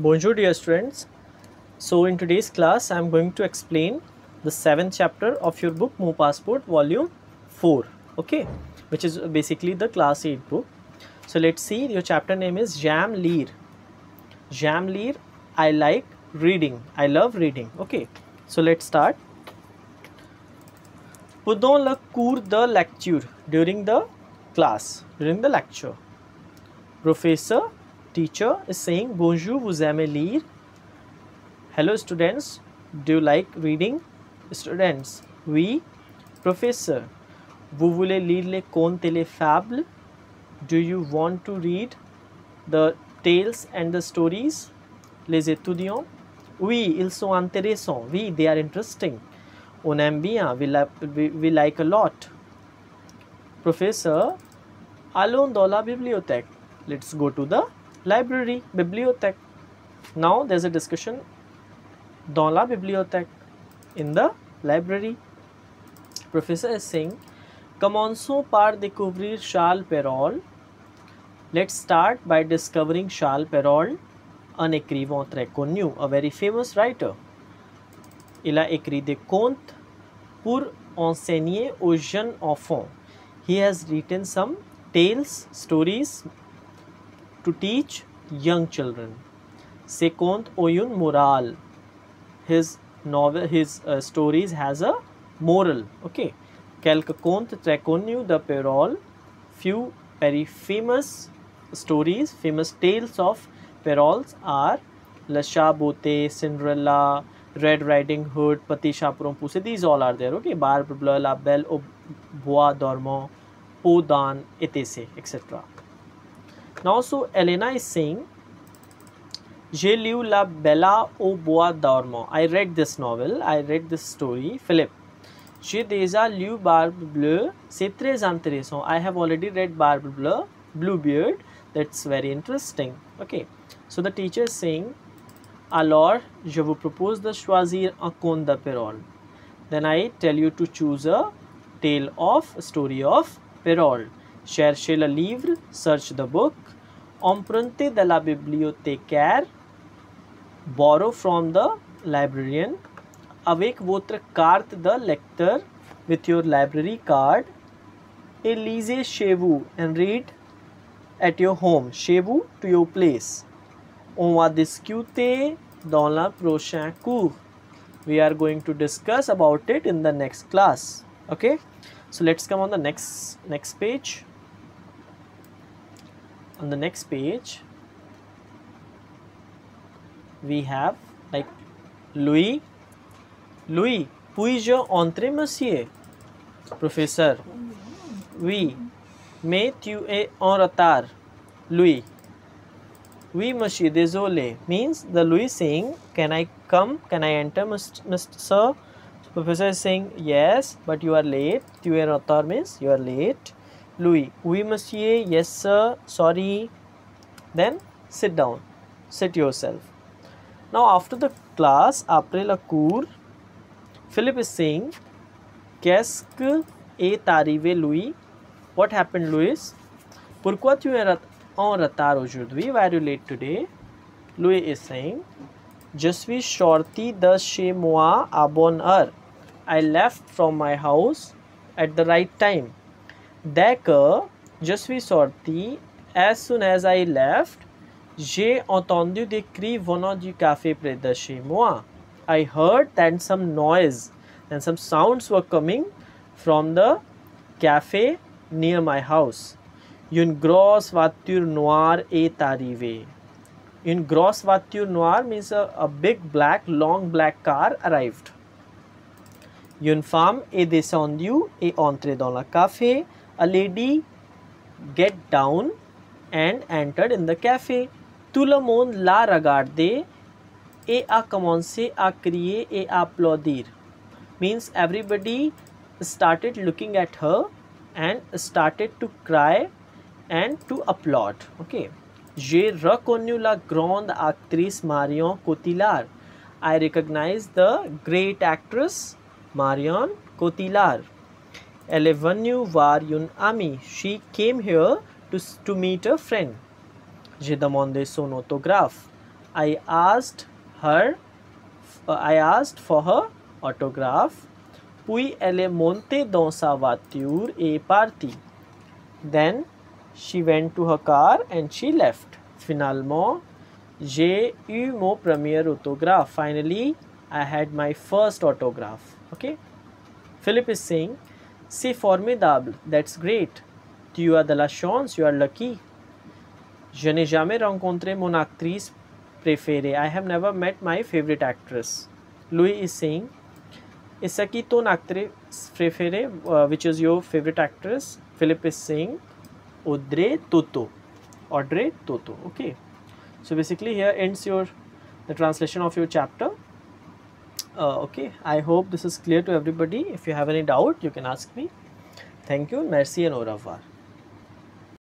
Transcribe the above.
Bonjour dear students. So in today's class I am going to explain the 7th chapter of your book Mo Passport volume 4, okay, which is basically the class 8 book. So let's see, your chapter name is Jam Lear. Jam Lear, I like reading. I love reading. Okay. So let's start. Pendant le cours de lecture, during the class, during the lecture. Professor, teacher is saying bonjour, vous aimez lire? Hello students, do you like reading? Students, oui. Professor, vous voulez lire les contes et les fables? Do you want to read the tales and the stories? Les étudiants, oui, ils sont intéressants. Oui, they are interesting. On aime bien, we like a lot. Professor, allons dans la bibliothèque. Let's go to the library, bibliothèque. Now there's a discussion. Dans la bibliothèque, in the library. Professor is saying, commençons par découvrir Charles Perrault. Let's start by discovering Charles Perrault, un écrivain très connu, a very famous writer. Il a écrit des contes pour enseigner aux jeunes enfants. He has written some tales, stories to teach young children. Ces contes ont une morale. His stories has a moral. Okay. Quelques contes très connus de Perrault. Few very famous stories, famous tales of Perrault are Le Chat Botté, Cinderella, Red Riding Hood, Petit Chaperon Poussé. These all are there. Okay. Barbe Bleue, La Belle au Bois dormant, Peau d'Âne, etc. etc. Now, so Elena is saying, J'ai lu La Belle au Bois dormant. I read this novel. I read this story. Philip. J'ai déjà lu Barbe Bleue. C'est très intéressant. I have already read Barbe Bleue. Bluebeard. That's very interesting. Okay. So the teacher is saying, alors, je vous propose de choisir un conte de Perrault. Then I tell you to choose a tale of, a story of Perrault. Cherchez le livre, search the book. Empruntez de la bibliothécaire, borrow from the librarian. Avec votre carte de lecteur, with your library card. Et lisez chez vous, and read at your home. Chez vous, to your place. On va discuter dans le prochain cours. We are going to discuss about it in the next class. Okay. So let's come on the next page. On the next page, we have like Louis. Louis, puis-je entrer, monsieur? Professor, oui, mais tu es en retard. Louis, oui, monsieur, désolé. Means the Louis saying, can I come? Can I enter, Mr. Sir? Professor is saying, yes, but you are late. Tu es en retard means you are late. Louis, oui, monsieur, yes, sir, sorry. Then sit down, sit yourself. Now after the class, après le cours, Philip is saying, qu'est-ce que est arrivé, Louis? What happened, Louis? Pourquoi tu es en retard aujourd'hui? Why are you late today? Louis is saying, je suis sorti de chez moi à bonne heure. I left from my house at the right time. Dès que je suis sorti, as soon as I left, j'ai entendu des cris venant du café près de chez moi. I heard that some noise and some sounds were coming from the cafe near my house. Une grosse voiture noire est arrivée. Une grosse voiture noire means a big black, long black car arrived. Une femme est descendue et entrée dans le café. A lady get down and entered in the cafe. Tout le monde l'a regardé et a commencé à crier et à applaudir. Means everybody started looking at her and started to cry and to applaud. Okay. J'ai reconnu la grande actrice Marion Cotillard. I recognize the great actress Marion Cotillard. Elle est venue voir une amie. She came here to meet a friend. J'ai demandé son autographe. I asked for her autograph. Puis elle est montée dans sa voiture et partie. Then she went to her car and she left. Finalement, j'ai eu mon premier autographe. Finally, I had my first autograph. Okay. Philip is saying, c'est formidable. That's great. Tu as de la chance. You are lucky. Je n'ai jamais rencontré mon actrice préférée. I have never met my favorite actress. Louis is saying, est-ce qui ton actrice préférée? Which is your favorite actress? Philip is saying, Audrey Tautou. Audrey Tautou. Okay. So basically here ends the translation of your chapter. Okay. I hope this is clear to everybody. If you have any doubt, you can ask me. Thank you. Merci and au revoir.